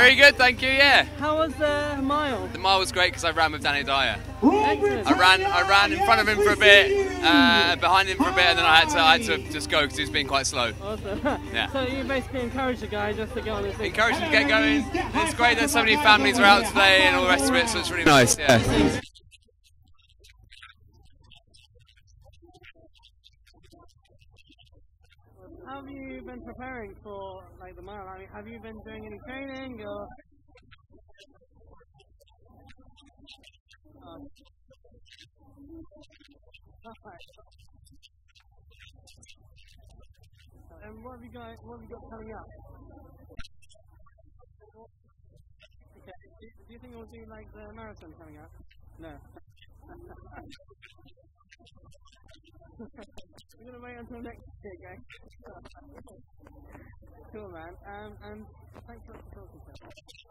Very good, thank you. Yeah. How was the mile? The mile was great because I ran with Danny Dyer. Excellent. I ran in front of him for a bit, behind him for a bit, and then I had to just go because he was being quite slow. Awesome. Yeah. So you basically encouraged the guy just to get on this thing. Encourage him to get going. It's great that so many families are out today and all the rest of it, so it's really nice. Yeah. How have you been preparing for like the mile? I mean, have you been doing any training or? And what have you got coming up? Okay. Do you think we'll do like the marathon coming up? No. We're gonna wait until next week, okay? Cool, man. And thanks for talking to us.